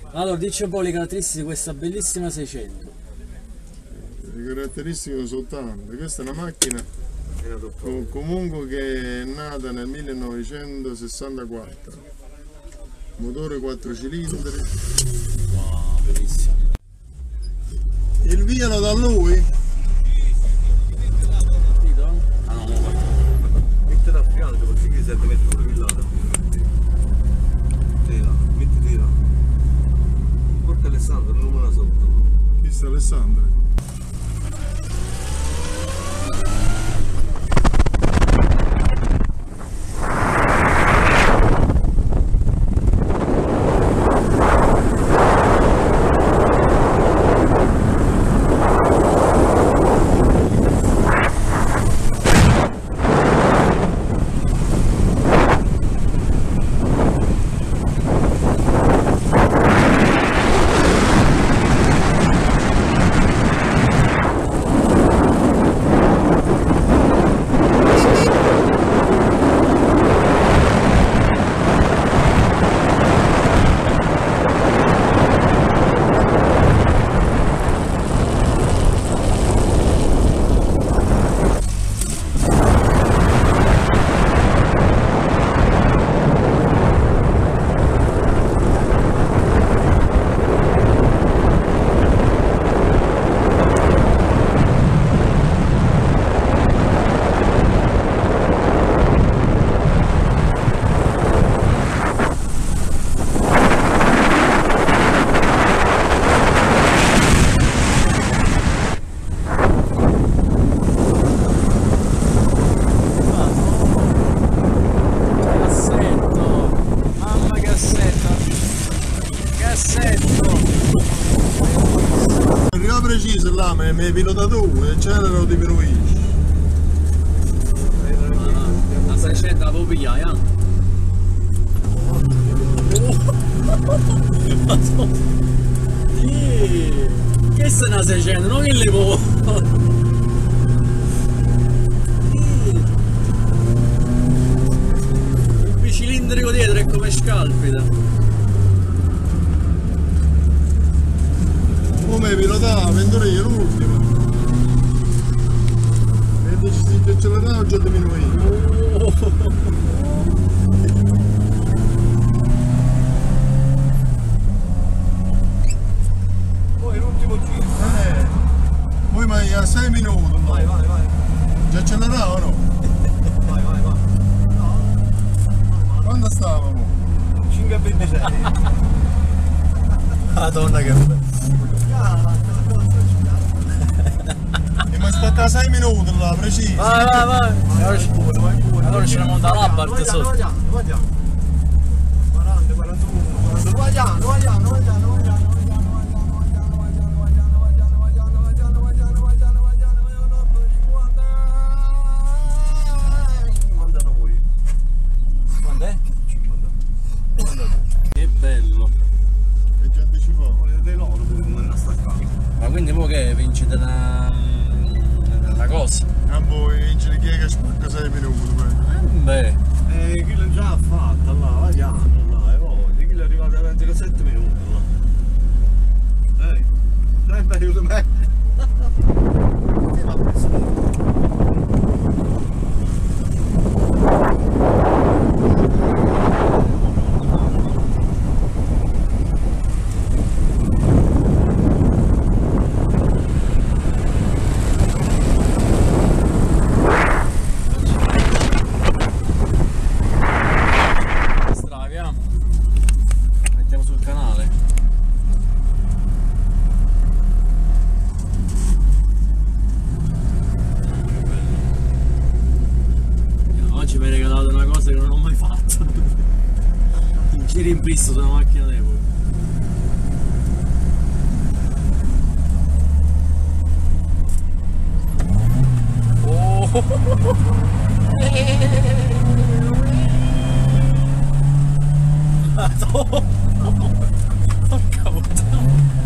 Allora, dici un po' le caratteristiche di questa bellissima 600. Le caratteristiche sono tante. Questa è una macchina comunque che è nata nel 1964. Motore 4 cilindri. Wow, bellissimo. Il via lo dà lui? Ah no, no, guarda. Mettila a fianco così che serve mettere pure il lato. Tira, metti tira. Porta Alessandro, non me la sotto. Chi sta Alessandro? Preciso là, mi pilota tu e accelera lo diminuisci. La 600 la può pigliare, che se una 600, non che le può. Il bicilindrico dietro è come scalpita. Come pilotava, vendere io l'ultimo. E decisi di accelerare o già diminuito? Poi l'ultimo giro. Poi ma a 6 minuti. Vai, vai, vai. Già accelerava o no? Vai, vai, vai. Quando stavamo? 5,26. Madonna che bello. E mi spacca 6 minuti là, preciso. Vai, vai, vai. Allora ce la monta l'Abarth sotto. Guardiamo. 40, 41, 42. Guardiamo. Quant'è? 50. Che bello. E già anticipato. Ma quindi mo che vincite una cosa? A voi vincere chi è che spacca 6 minuti. Beh. Chi l'ha già fatta là, vediamo là, e poi chi è arrivato a 27 minuti là. Non è meglio me. Ti l'ha preso. Mettiamo sul canale. Oggi mi hai regalato una cosa che non ho mai fatto. Un giro in pista su una macchina d'epoca. Porca puttana.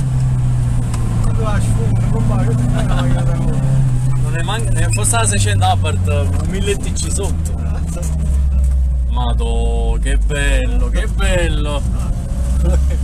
Non è manca, ne fosse la 600 Abarth, un 1000 TC sotto. Madò, che bello, che bello.